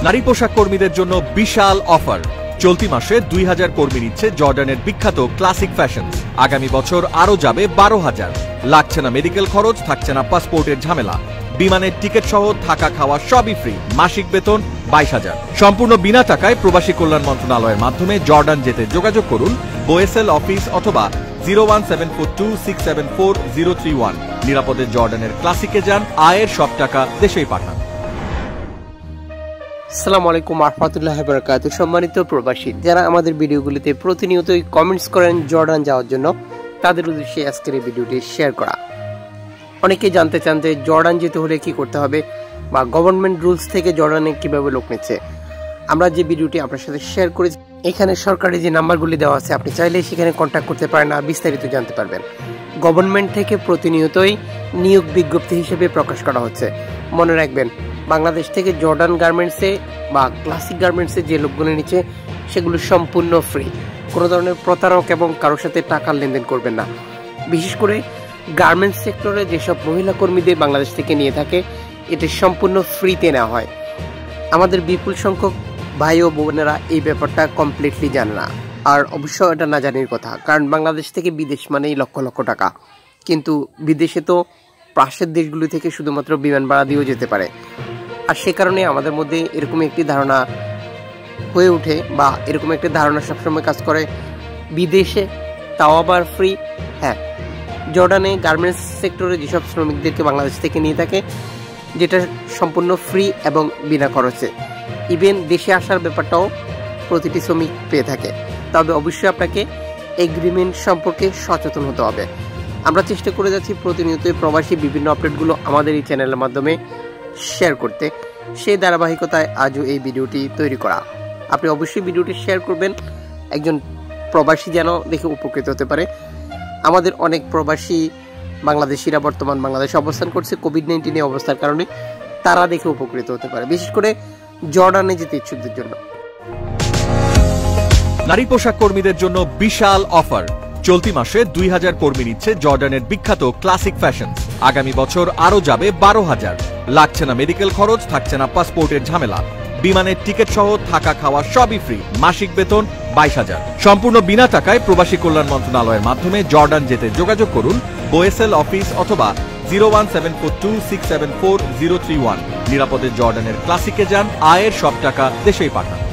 নারী পোশাক কর্মীদের জন্য বিশাল অফার। চলতি মাসে 2000 কর্মী নিচ্ছে জর্ডানের বিখ্যাত ক্লাসিক ফ্যাশন। আগামী বছর আরো যাবে 12,000। লাগছে না মেডিকেল খরচ, থাকছে না পাসপোর্টের ঝামেলা, বিমানের টিকিট সহ থাকা খাওয়া সবই ফ্রি, মাসিক বেতন 22,000। সম্পূর্ণ বিনা টাকায় প্রবাসী কল্যাণ মন্ত্রণালয়ের মাধ্যমে জর্ডান যেতে যোগাযোগ করুন বোয়েসেল অফিস অথবা 01742674031। নিরাপদে জর্ডানের ক্লাসিকে যান, আয়ের সব টাকা দেশেই পাঠান। আসসালামু আলাইকুম ওয়া রাহমাতুল্লাহি ওয়া বারাকাতুহু। সম্মানিত প্রবাসী যারা আমাদের ভিডিওগুলিতে প্রতিনিয়তই কমেন্টস করেন জর্ডান যাওয়ার জন্য, তাদের উদ্দেশ্যে আজকের এই ভিডিওটি শেয়ার করা। অনেকেই জানতে চান যে জর্ডান যেতে হলে কি করতে হবে বা গভর্নমেন্ট রুলস থেকে জর্ডানে কিভাবে লোক নিচ্ছে। আমরা যে ভিডিওটি আপনার সাথে শেয়ার করেছি, এখানে সরকারি যে নাম্বারগুলি দেওয়া আছে, আপনি চাইলে সেখানে কন্ট্যাক্ট করতে পারেন আর বিস্তারিত জানতে পারবেন। গভর্নমেন্ট থেকে প্রতিনিয়তই নিয়োগ বিজ্ঞপ্তি হিসেবে প্রকাশ করা হচ্ছে। মনে রাখবেন, বাংলাদেশ থেকে জর্ডান গার্মেন্টসে বা ক্লাসিক গার্মেন্টসে যে লোকগুলো নিচ্ছে সেগুলো সম্পূর্ণ ফ্রি। কোনো ধরনের প্রতারক এবং কারোর সাথে টাকার লেনদেন করবেন না। বিশেষ করে গার্মেন্টস সেক্টরে যেসব মহিলা কর্মীদের বাংলাদেশ থেকে নিয়ে থাকে, এটি সম্পূর্ণ ফ্রিতে নেওয়া হয়। আমাদের বিপুল সংখ্যক ভাই ও বোনেরা এই ব্যাপারটা কমপ্লিটলি জানে না, আর অবশ্য এটা না জানির কথা, কারণ বাংলাদেশ থেকে বিদেশ মানেই লক্ষ লক্ষ টাকা। কিন্তু বিদেশে তো পাশের দেশগুলি থেকে শুধুমাত্র বিমান ভাড়া দিয়েও যেতে পারে। আর সে কারণে আমাদের মধ্যে এরকম একটি ধারণা হয়ে ওঠে বা এরকম একটি ধারণা সবসময় কাজ করে, বিদেশে তাও আবার ফ্রি। হ্যাঁ, জর্ডানে গার্মেন্টস সেক্টরে যেসব শ্রমিকদেরকে বাংলাদেশ থেকে নিয়ে থাকে, যেটা সম্পূর্ণ ফ্রি এবং বিনা খরচে। ইভেন দেশে আসার ব্যাপারটাও প্রতিটি শ্রমিক পেয়ে থাকে। তবে অবশ্যই আপনাকে এগ্রিমেন্ট সম্পর্কে সচেতন হতে হবে। আমরা চেষ্টা করে যাচ্ছি প্রতিনিয়তই প্রবাসী বিভিন্ন আপডেটগুলো আমাদের এই চ্যানেলের মাধ্যমে শেয়ার করতে। সেই ধারাবাহিকতায় আজও এই ভিডিওটি তৈরি করা। আপনি অবশ্যই ভিডিওটি শেয়ার করবেন, একজন প্রবাসী যেন দেখে উপকৃত হতে পারে। আমাদের অনেক প্রবাসী বাংলাদেশিরা বর্তমান বাংলাদেশে অবস্থান করছে কোভিড-19 অবস্থার কারণে, তারা দেখে উপকৃত হতে পারে, বিশেষ করে জর্ডানে যেতে ইচ্ছুকদের জন্য। নারী পোশাক কর্মীদের জন্য বিশাল অফার। চলতি মাসে 2000 কর্মী নিচ্ছে জর্ডানের বিখ্যাত ক্লাসিক ফ্যাশন। আগামী বছর আরো যাবে 12,000। লাগছে না মেডিকেল খরচ, থাকছে না পাসপোর্টের ঝামেলা, বিমানের টিকিট সহ থাকা খাওয়া সবই ফ্রি, মাসিক বেতন 22,000। সম্পূর্ণ বিনা টাকায় প্রবাসী কল্যাণ মন্ত্রণালয়ের মাধ্যমে জর্ডান যেতে যোগাযোগ করুন বোয়েসেল অফিস অথবা 01742674031। নিরাপদে জর্ডানের ক্লাসিকে যান, আয়ের সব টাকা দেশেই পাঠান।